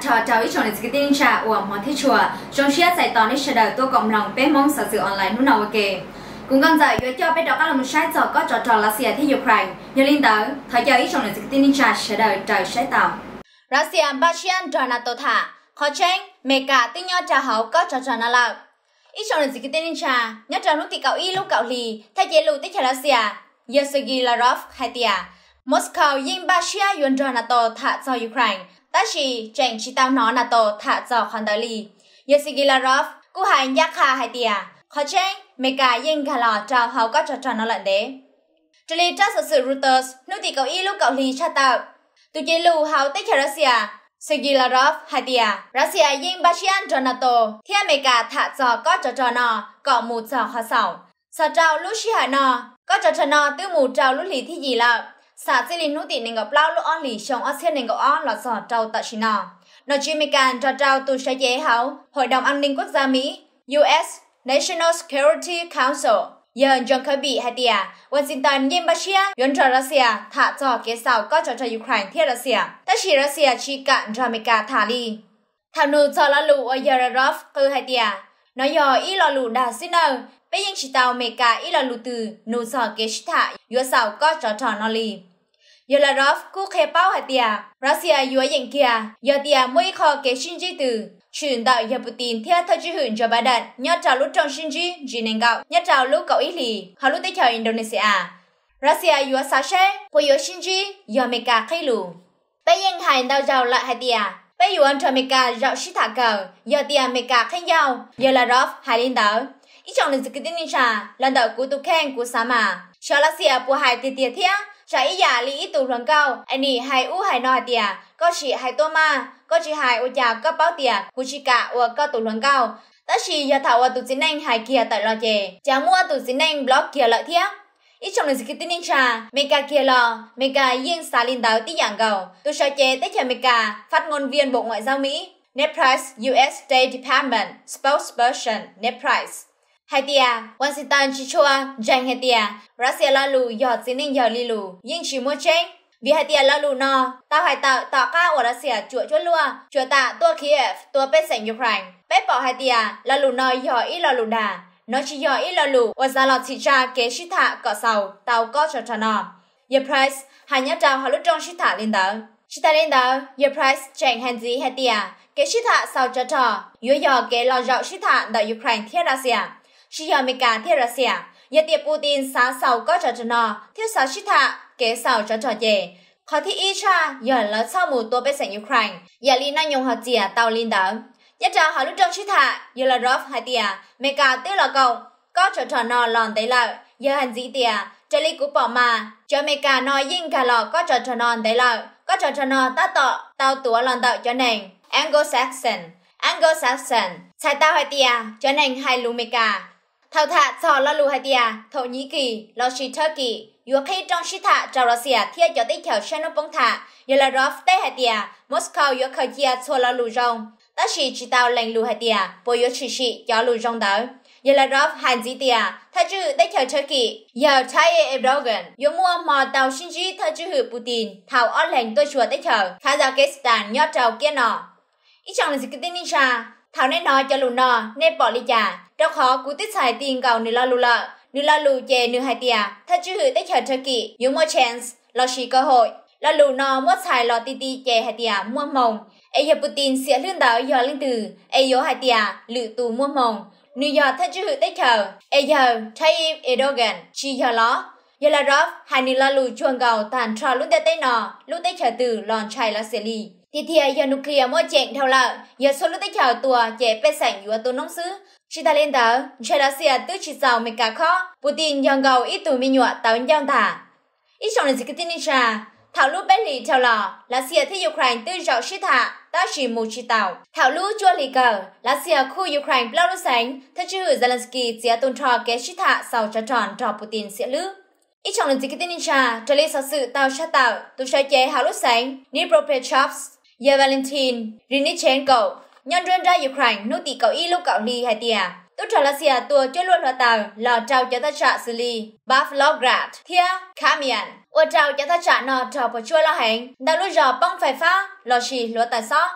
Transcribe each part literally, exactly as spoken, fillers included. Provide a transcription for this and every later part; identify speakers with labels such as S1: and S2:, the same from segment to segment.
S1: trò trò ít chọn để cái tin trà của món thiết chùa trong chia sẻ tòn ít sẽ đời tôi cộng lòng bé mong sở sự online nút nào ok cùng con dạy với cho bé đọc các là một sai trò có trò trò là xìa thì Ukraine nhớ linh tới thời giờ ít chọn để cái tin trà sẽ đời trời sẽ tàu Russia Bachian trò NATO thả khó tranh mẹ cả tiếng nhau trà hậu có trò trò nào là ít chọn để cái tin trà nhớ trò lúc thì cậu y lúc cậu lì thay chế lù tích trà Russia Yevgeny Larov hay tia Moscow yên Basia yuan trò NATO thả cho Ukraine ta chỉ tranh chỉ tao nó NATO thả cho khoản đại lý Yevgeny Larov cú hành giác hà hay tia khó tranh mẹ cả yên cả lò trào hậu có trò trò nào lận đế Trả lý trách sự Reuters nút thì cậu y lúc cậu lì cha tạo từ chế lù hậu tích trà Russia Sergei Lavrov hay tia Russia yên Basia trò NATO thì mẹ cả thả cho có trò trò nó có một trò khó sầu sao trào lúc xí hải nó có trò trò nó từ một trào lúc lì thì gì là xã sẽ linh nút thì nên gặp lao lúc on lì xong ở trên nên gặp on là sò trào tại xin nó nó chỉ mấy can trò trào từ sẽ dễ hảo Hội đồng An ninh Quốc gia Mỹ U S National Security Council giờ John Kirby hay tia Washington yên Basia yuan trò Russia thả cho kế sau có trò trò Ukraine thiết Russia ta chỉ Russia chỉ cạn cho mấy cả thả đi thảo nụ cho là lụ ở Yararov cơ hay tia nó giờ ý là lụ đã xin đâu bây giờ chỉ tàu mấy cả ý là lụ từ nụ cho kế thả yuan sau có trò trò nó li Yararov cú khe bao hay tia Russia yuan những kia giờ tia mỗi kho kế sinh chi từ chuyển đạo giờ Putin theo thời chỉ hưởng cho bà đạn nhớ trào lúc trong sinh chi chỉ nên gạo nhớ trào lúc cậu ý lì họ lúc tới chờ Indonesia Russia yếu xa xe của yếu sinh chi giờ mấy cả khai lù bây giờ hành đào giàu lại hai tia bây giờ cho mấy cả rau xí thả cờ giờ tia mấy cả khai giàu giờ là Rov hai linh đảo ít trong lịch sử kinh tế trà lần đầu của tụ khen của sa mà cho Russia của hai tia tia thia trái giả lý tụ luận cao anh đi hai u hai nói tia có chỉ hai tô ma có chỉ hai ô già có báo tia của chỉ cả ô có tụ luận cao ta chỉ giờ thảo tụ chính anh hai kia tại lo chè chả mua tụ chính anh blog kia lợi thiếc ít trong này sự kinh ninh trà mega kia lo mega yên xả linh đảo tí dạng gầu tụ sợ chè tới chờ mega phát ngôn viên Bộ Ngoại giao Mỹ Ned Price U S State Department spokesperson Ned Price hai tia Washington chỉ cho giành hai tia Russia la lù giờ chính ninh giờ li lù nhưng chỉ mua tranh vì hai tia la lù no tao hai tạo tạo cao của Russia chuột chuột lua chuột tạ tua Kiev tua bết sảnh Ukraine bết bỏ hai tia la lù no giờ ít la lù đà nó chỉ giờ ít la lù và ra lọt chỉ ra kế shit thả cọ sầu tàu có cho cho nó Ye Price hai nhát trào họ lúc trong shit thả lên đó shit thả lên đó Ye Price tranh hành gì hai tia kế shit thả sau cho trò yếu giờ kế lo dạo shit thả tại Ukraine thiết Russia chỉ giờ mấy cả thiết Russia Ye tiệp Putin sáng sau có cho cho nó thiết sáu shit thả kế sau cho trò dễ khó thì ít cha giờ là sau một tua bết sảnh Ukraine giờ li năng用họ chìa tàu lên đó nhất trao họ lúc trong shit thả giờ là Rov hai tia mấy cả tức là cậu có cho trò nó lòn tới lợi giờ hành gì tia cho li cú bỏ mà cho mấy cả nói yên cả lò có cho trò non tới lợi có cho trò nó ta tọ tao túa lòn tạo cho nền Anglo-Saxon Anglo-Saxon sai tao hai tia cho nền hai lù mấy cả thảo thả cho lo lù hai tia Thổ Nhĩ Kỳ lo shi Turkey yếu khi trong shit thả cho Russia theo cho tích theo xe nó bóng thả giờ là Rov tới hai tia Moscow yếu khởi chia cho lo lù rong ta chỉ chỉ tao lệnh lù hai tia bồi yếu chỉ chỉ cho lù rong đó giờ là Rov hành gì tia thay chữ tích theo Turkey giờ Tayyip Erdogan yếu mua mò tàu sinh chí thay chữ hữu Putin thảo ở lệnh tôi chùa tích theo Kazakhstan nhớ trâu kia nọ ít trong là gì cái tin ninja thảo nên nói cho lù nọ nên bỏ đi trả đâu khó cú tích xài tiền cầu nửa lo lù lợ nửa lo lù chè nửa hai tia thay chữ hữu tích theo Turkey yếu mua chance lo chỉ cơ hội lo lù nọ mua xài lo ti ti chè hai tia mua mồng ai giờ Putin sẽ lương đảo giờ lên từ ai giờ hai tia lự tù mua mồng New York thay chữ hữu tích chờ ai giờ Tayyip Erdogan chỉ giờ ló giờ là Rov hai nửa lo lù chuồng gầu tàn trò lúc tây nọ lúc tây chờ từ lòn chai là xử lý thì thì giờ nuclear mua chèn theo lợi giờ số lúc tây chờ tua chè bê sảnh yếu tố nông sứ chỉ ta lên đó chai là xia tứ chỉ giàu mấy cả khó Putin dòng gầu ít tù mi nhọ tàu dòng thả ít trong này gì cái tin ra thảo lũ bé lì theo lò là xia thì Ukraine tư rau shit thả ta chỉ một chỉ tàu thảo lũ chua lì cờ là xia khu Ukraine bao lũ sánh thế chứ Zelensky sẽ tôn trò kế shit thả sau cho tròn trò Putin sẽ lứ ít trong lần gì cái tin ra trở lên sau sự tàu sát tàu tôi sẽ chế hảo lũ sánh Dnipropetrovsk giờ Valentin Rinichenko nhân dân ra Ukraine nô tì cậu y lúc cậu lì hai tia tôi trả là xia tua cho luôn là tàu lò trao cho ta trả xử lý Pavlograd thia Kamian ô trao cho ta trả nọ trò bỏ chua lo hành đã lúc giờ băng phải phá lo xì lo tài xó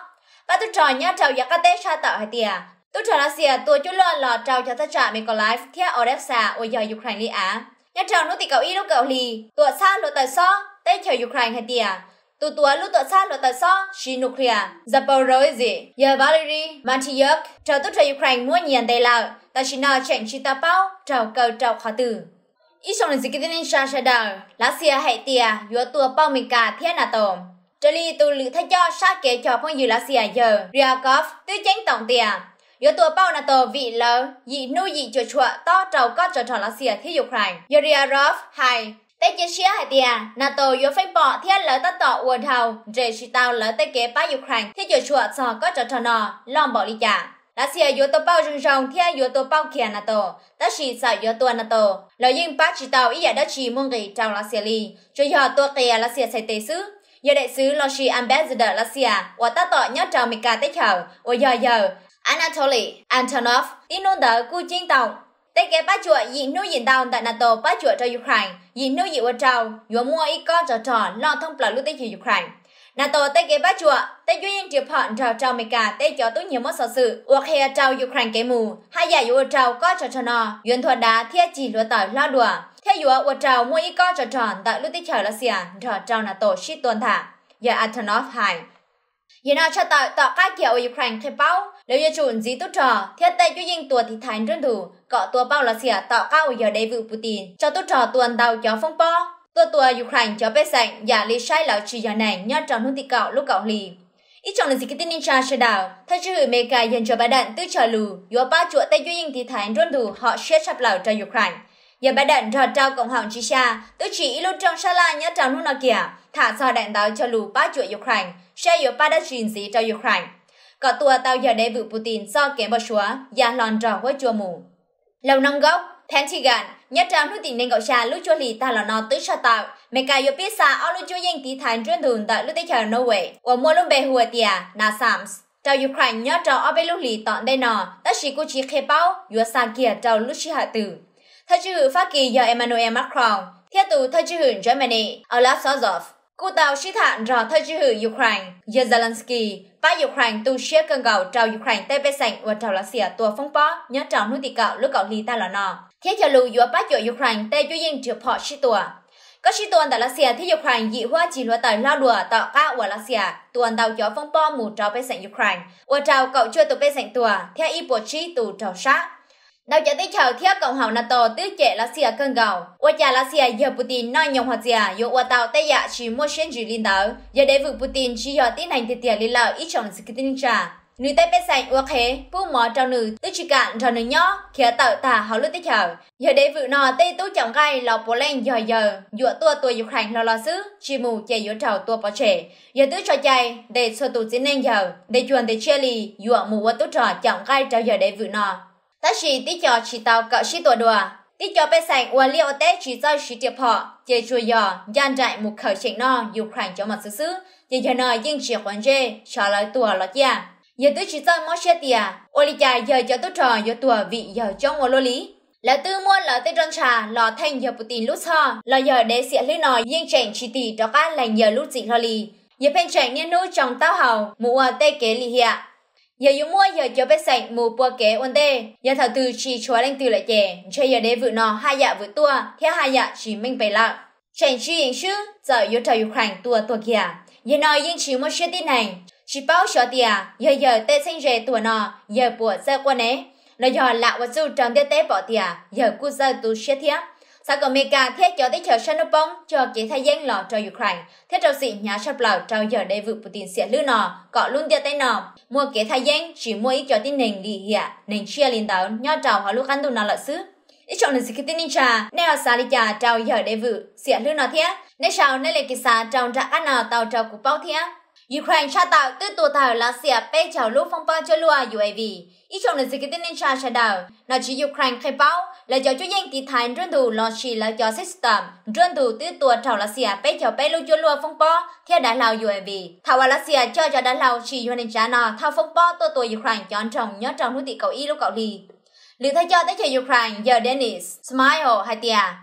S1: ba tu trò nhớ trâu giặc tết sa tạo hay tiề tu trò Russia tua chú lo lò trâu cho tất cả Mykolaiv theo Odessa ở giờ Ukraine li á nhớ trâu nút tì cầu ý lúc cầu lì tua xa lúa tờ so tết chờ Ukraine hay tiề tu tua lúc tua xa lúa tờ so xí nuclear Zaporozhye giờ Valery Matyuk trâu tu trò Ukraine mua nhiệt đầy lợ ta chỉ nói chuyện chỉ ta bao trâu cầu trâu khó từ ít xong là gì cái tên sa sa đào Russia hay tiề vừa tua bao mình cả thiên NATO trở li tu lự thay cho sát kế cho phong dư Russia giờ Ryakov tư chánh tổng tiền yếu tố bao NATO vị lỡ dị nuôi dị chuột chuột to trâu có cho trò Russia thi Ukraine giờ Ryakov hay tết chia sẻ hai tiền NATO yếu phép bỏ thiên lỡ tất tọ uốn thầu để chỉ tao lỡ tết kế ba Ukraine thi chuột chuột cho có cho trò nọ lòng bỏ đi trả Russia yếu tố bao rừng rồng thiên yếu tố bao kia NATO tất chỉ sợ yếu tố NATO lỡ nhưng ba chỉ tao ý giả đất chỉ muốn ghi trong Russia li cho giờ tôi kia Russia sẽ tệ xứ giờ đại sứ Loshi Ambassador Russia và ta tỏ nhớ trào mình cả tết hậu và giờ giờ Anatoly Antonov tin nôn đỡ cư chiến tàu tết kế bá chuột dị nuôi dị tàu tại NATO bá chuột cho Ukraine dị nuôi dị ở trào vừa mua ít con trò trò lo thông bờ lưu tết cho Ukraine NATO tết kế bá chuột tết duy nhiên chịu phận trào trào mình cả tết cho tôi nhiều mất sợ sự hoặc hè trào Ukraine kế mù hai giải ở trào có trò trò nọ yến thuật đá thiết chỉ lúa tỏi lo đùa theo dõi ở trào mua ít con trò tròn tại lúc tích chờ Russia trò trào NATO ship tuần thả giờ Antonov hai giờ nào cho tạo tạo các kiểu ở Ukraine khai báo nếu như chuẩn gì tốt trò thiết tây cho dinh tuần thì thành dân thủ cọ tua bao Russia tạo cao giờ đây vụ Putin cho tốt trò tuần đầu cho phong po tua tua Ukraine cho bé sành giả lý sai lão chỉ giờ này nhớ tròn hôn thì cọ lúc cọ lì ít chọn là gì cái tin ninja sẽ đào thay chứ mấy cái dân cho bà đạn tư chờ lù yếu ba chuột tây cho dinh thì thành dân thủ họ share chập lão cho Ukraine giờ bà đạn trò trao cộng hỏng chi xa tôi chỉ lúc trong sa la nhớ trao lúc nào kìa thả cho đạn tàu cho lù ba chuỗi Ukraine sẽ yếu ba đã truyền gì cho Ukraine có tua tàu giờ để vụ Putin do kém bỏ xóa và lòn trò với chua mù lâu nông gốc Pentagon nhớ trao lúc tình nên gọi xa lúc chua lì ta là nó tới sa tạo mấy cái yếu biết xa ở lúc chua yên tí thành truyền thùn tại lúc tới chờ Norway và mua lúc bề hùa tìa na Sams trao Ukraine nhớ trao ở bên lúc lì tọn đây nọ tất chỉ cô chỉ khế báo yếu xa kia trao lúc chỉ hạ tử thay chứ Hoa Kỳ giờ Emmanuel Macron theo tù thay chứ Germany Olaf Scholz cụ tàu sĩ thản rõ thay chứ Ukraine giờ Zelensky ba Ukraine tu share cân gạo trao Ukraine tây bên sảnh và trao Russia tua phong bó nhớ trao nuôi tị cạo lúc cạo lì ta là nọ theo cho lù giữa ba chỗ Ukraine tây chú yên chịu họ sĩ tua có sĩ tuần tại Russia thì Ukraine dị hóa chỉ hóa tài lao đùa tạo cao của Russia tuần tàu cho phong bó mù trao bên sảnh Ukraine và trao cậu chưa tụ bên sảnh tua theo y bộ trí tù trao sát đầu giờ tới chào theo cộng hòa NATO tứ trẻ Russia cân gạo, và cha Russia giờ Putin nói nhung hoạt giả, dù ở tàu tây dạ chỉ mua xuyên chỉ liên đảo, giờ để vụ Putin chỉ giờ tiến hành tiệt tiệt liên lạc ít chọn sự kinh trả. Nữ tây bên sảnh hoặc thế, phụ mỏ trao nữ tứ chỉ cạn trao nữ nhỏ, khi tạo tả hậu lúc tới chào, giờ để vụ nọ tây tú trọng gai lò Poland giờ giờ, dụ tua tua Ukraine lo lo xứ, chỉ mù chạy dụ trào tua bỏ trẻ, giờ tứ trò chạy để sơ tụ chiến nên giờ, để chuẩn để chia lì, dụ mù và tú trò trọng gai trao giờ để vụ nọ. Ta chỉ tí cho chỉ tàu cỡ chỉ tuổi đùa, tí cho bé sành uốn liêu tết chỉ cho chỉ tiệp họ, chơi chui giò, gian trại một khởi trình no, Ukraine cho mặt xứ xứ, giờ giờ nói nhưng chỉ quan dê, trả lời tuổi là kia, giờ tôi chỉ cho mỗi xe tiền, ôi cha giờ cho tôi trò giờ tuổi vị giờ trong một lô lý, là tư mua là tây tròn trà, lò thanh giờ Putin lúc ho, là giờ để xịa lý nói nhưng chèn chỉ tỷ cho các lành giờ lúc gì lo lì, giờ bên chèn nhiên nuôi trong tao hầu, mua tây kế lì hiện. Giờ dùng mua giờ cho bé sạch mù bùa kế ổn tê, giờ thảo từ chỉ chúa lên từ lại chè, chơi giờ để vự nọ hai dạ vự tua, theo hai dạ chỉ minh bày lạc. Chẳng chỉ hình sư, giờ yếu trào Ukraine tua tua kìa, giờ nói yên chỉ một sự tin này, chỉ báo cho tìa, giờ giờ tê sinh rề tua nọ, giờ bùa ra qua nế, là giờ lạ và dù trong tê tê bỏ tìa, giờ cú ra tu xe thiếp. Sao có mấy cả thiết cho tới chờ sân nộp bóng cho kế thay dân lò cho Ukraine. Thiết trao sĩ nhà sắp lào trao giờ đây vụ Putin sẽ lưu nọ, có luôn tiêu tay nọ. Mua kế thay dân chỉ mua ít cho tin nền lì hiện, nền chia liên táo, nhó trào hóa lúc ăn tù nào lợ xứ. Ít chọn được sự tin ninh trà, nè xa đi trà trao giờ đây vụ sẽ lưu nọ thiết. Nè sao nè lệ kỳ xa trao trả các nào tàu trao cục bao thiết. Ukraine tra tạo tư tù tàu là sẽ bê chào lúc phong bao cho lùa u a vê. Ít chọn được sự tin ninh trà sẽ đào, nó chỉ Ukraine khai báo là cho chú danh tí thành rươn thủ lo chỉ là cho system rươn thủ tư tù trào là sẽ bê chào bê lưu cho lùa phong bao theo đá lào u a vê. Thảo là sẽ cho cho đá lào chỉ hoàn trả nọ thao phong bao tù tù Ukraine chọn trồng nhớ trồng hữu tị cầu y lúc cầu lì. Lưu thay cho tới cho Ukraine giờ Dennis, Smile hay tìa.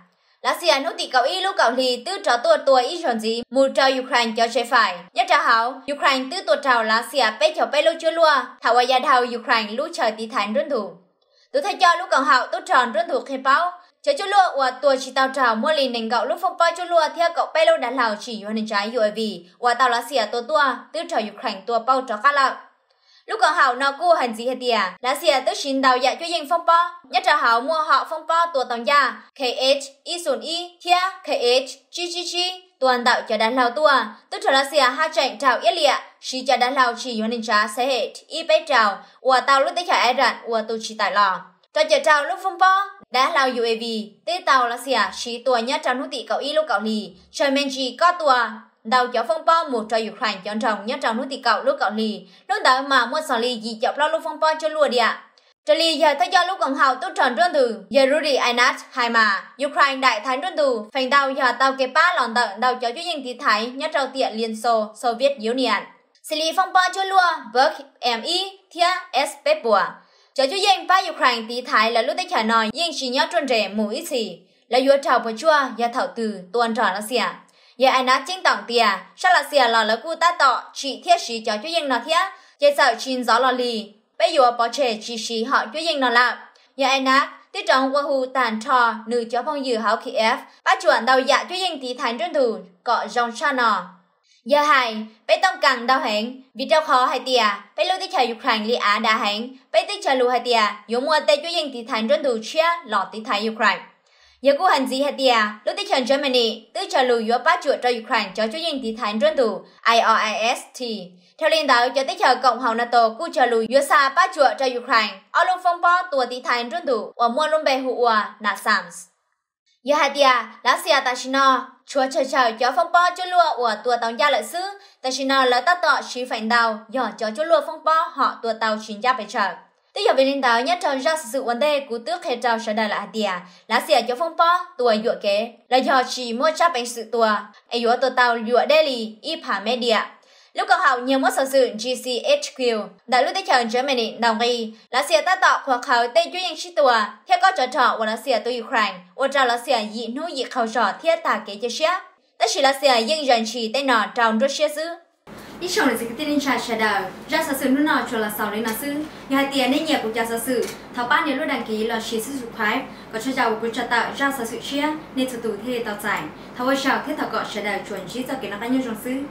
S1: lá xìa nút tị cầu y lúc cầu lì tư trò tua tua y chuẩn gì mù trò Ukraine cho chế phải nhất trà hảo Ukraine tư tua trào lá xìa bé cho bé lúc chưa lua thảo gia thảo Ukraine lúc chờ tí thành run thủ tôi thay cho lúc cầu hảo tốt tròn run thủ khi báo chờ chú lua và tua chỉ tàu trào mua lì nền gạo lúc phong bao chú lua theo cậu bé lúc đã lào chỉ hoàn trái u a vê và tàu lá xìa tua tua tư trò Ukraine tua bao trò cá lợn lúc còn hảo nó cua hành gì hết tiệt lá xìa tức xin đầu dạ cho dân phong po nhất là hảo mua họ phong po tua tòng gia kh y sùn y thia kh chi chi chi tuần đạo cho đàn lao tua tức là lá xìa hai trận trào yết liệt chỉ cho đàn lao chỉ hoàn trả sẽ hết y bé trào và tàu lúc tới trả ai rạn và tôi chỉ tại lò cho chờ trào lúc phong po đã lao u a vê tê tàu lá xìa chỉ tua nhất trong nút tị cậu y lúc cậu lì trời men chỉ có tua đầu cho phong po một trò Ukraine chọn trồng nhất trong nút tị cậu lúc cậu lì lúc đó mà mua sò lì gì chọc lo lúc phong po cho lùa đi ạ trò lì giờ thay cho lúc còn hậu tốt tròn rôn từ giờ Rudy Ainat hai mà Ukraine đại thánh rôn từ phành đầu giờ tàu kế ba lòn tận đầu cho chuyên nhân tí thái nhất trâu tiện Liên Xô Soviet Union xử lý phong po cho lùa vớt mi thia s pepua cho chuyên nhân ba Ukraine tí thái là lúc tới trả nói nhưng chỉ nhớ trôn rẻ mũi xì là vua trào bờ chua giờ thảo từ tuần tròn nó xỉa giờ anh đã chính tổng tiền, sao là xìa lò là cu ta tọ chỉ thiết sĩ cho chú dân nó thiết, chế sợ chín gió lò lì, bây giờ bỏ trẻ chỉ sĩ họ chú dân nó làm. Giờ anh đã tiết trọng qua hù tàn trò nữ cho phong dự hảo Kiev, bắt chuẩn đầu dạ chú dân tí thành trân thủ, cọ dòng xa nò. Giờ hai, bây tông càng đau hẹn, vì trao khó hai tìa, bây lưu tích chờ Ukraine li á đà hẹn, bây tích chờ lù hai tìa, dù mua tê chú dân tí thành trân thủ chia lọ tí thái Ukraine. Giờ cô hành gì hả tia, lúc tới trận Germany, tư trả lùi yếu bát chuột cho Ukraine cho chú dân tí thành rôn thủ i o i s t. Theo liên đạo cho tới chờ Cộng hòa NATO cô trả lùi yếu xa bát chuột cho Ukraine, ở lúc phong bó tùa tí thành rôn thủ và mua luôn bề hụ ua nạ sams. Giờ hả tia, lá xìa ta xin nò, chúa chờ chờ cho phong bó cho lùa ua tùa tàu gia lợi sứ, ta xin nò là ta tọ xí phảnh đào, dò cho cho lùa phong bó họ tùa tàu xin gia bề chờ. Tiếp giờ về liên đạo nhất trong ra sự vấn đề của tước hệ trao sẽ đại là tia lá xìa cho phong po tuổi dụa kế là do chỉ mua chấp bánh sự tua ai dụa tua tàu dụa daily y phá media lúc còn học nhiều mất sở sự giê xê hát quy đã lúc tới chờ Germany đồng ý lá xìa ta tạo hoặc khảo tây chuyên nhân sĩ tua theo có trở trọ của lá xìa từ Ukraine và trao lá xìa dị nô dị khảo trọ thiết tả kế chế xếp tất chỉ lá xìa dân dân chỉ tên nọ trong rất xếp xứ
S2: ít trong lịch sử tin trà trà đầu ra sở sử lúc nào cho là sau đến là sư nhà tiền nên nhà của cha sở sử thảo ba nếu lúc đăng ký là chia sử dụng phái có cho giàu của cha tạo ra sở sự chia nên sự tụ thế tạo giải thảo ơi chào thiết thảo gọi trà đầu chuẩn chỉ cho cái nó cá nhân trong sư